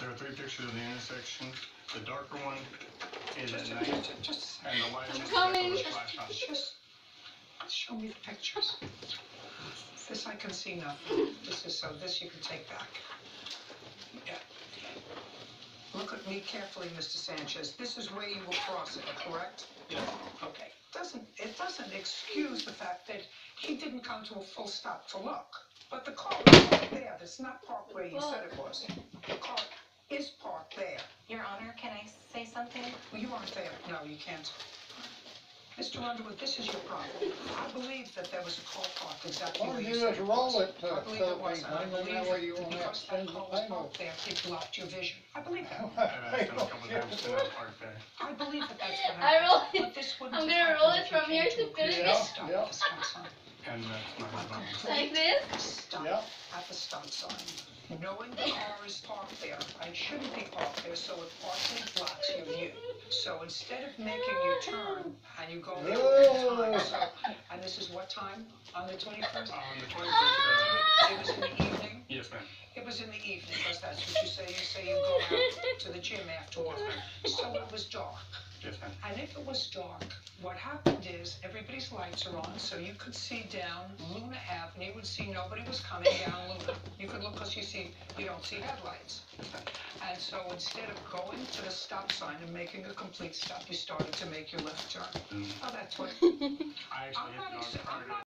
There are three pictures of the intersection. The darker one is at night, and the lighter one is coming. flash on. Just show me the pictures. This I can see nothing. This you can take back. Yeah. Look at me carefully, Mr. Sanchez. This is where you were crossing, correct? Yeah. Okay. It doesn't excuse the fact that he didn't come to a full stop to look. But the car is right there. It's not parked where you said it was. The car is parked there. Your Honor, can I say something? Well, you aren't there. No, you can't. Mr. Underwood, this is your problem. I believe that there was a car parked exactly Why where don't you you said just it roll was. it I believe it was. And I Philippine, believe and that way you that won't have because to that spend the car was time parked there, it blocked your vision. I believe that. I've asked him a couple times to not park there. I believe that that's what I happened. roll But this wouldn't I'm have gonna roll happened it if you from here came to a finish complete it. stop Yeah. at the stop sign. And that's not his problem. like this. Stop Yeah. at the stop sign. Knowing the car is parked there, and it shouldn't be parked there, so it partially blocks your view. So instead of making you turn, and you go there one time, and this is what time? On the 21st? On the 21st, It was in the evening? yes, ma'am. It was in the evening, because that's what you say. You say you go out to the gym afterwards. So it was dark. Yes, ma'am. And if it was dark, what happened is everybody's lights are on, so you could see down Luna Avenue. You would see nobody was coming down Luna. You could look because you don't see headlights. And so instead of going to the stop sign and making a complete stop, you started to make your left turn. Oh, that's what. I actually hit the dog prior to